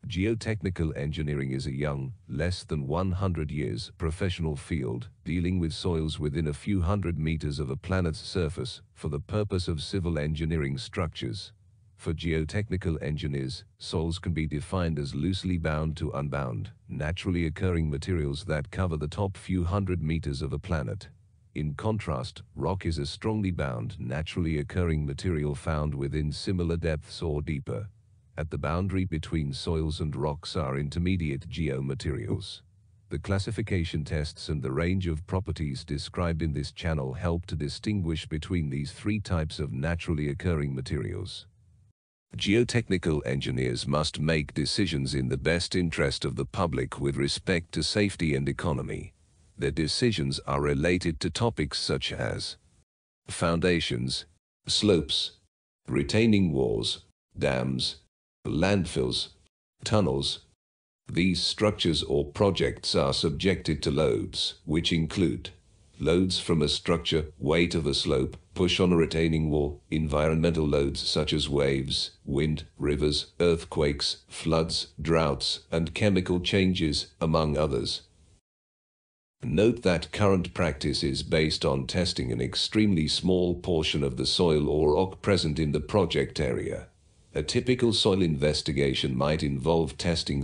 Geotechnical engineering is a young, less than 100 years, professional field dealing with soils within a few hundred meters of a planet's surface for the purpose of civil engineering structures. For geotechnical engineers, soils can be defined as loosely bound to unbound, naturally occurring materials that cover the top few hundred meters of a planet. In contrast, rock is a strongly bound, naturally occurring material found within similar depths or deeper. At the boundary between soils and rocks are intermediate geomaterials. The classification tests and the range of properties described in this channel help to distinguish between these three types of naturally occurring materials. Geotechnical engineers must make decisions in the best interest of the public with respect to safety and economy. Their decisions are related to topics such as foundations, slopes, retaining walls, dams, landfills, tunnels. These structures or projects are subjected to loads, which include loads from a structure, weight of a slope, push on a retaining wall, environmental loads such as waves, wind, rivers, earthquakes, floods, droughts, and chemical changes, among others. Note that current practice is based on testing an extremely small portion of the soil or rock present in the project area. A typical soil investigation might involve testing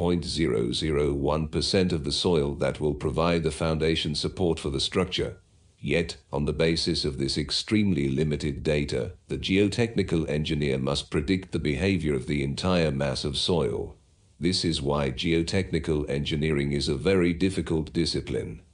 0.001% of the soil that will provide the foundation support for the structure. Yet, on the basis of this extremely limited data, the geotechnical engineer must predict the behavior of the entire mass of soil. This is why geotechnical engineering is a very difficult discipline.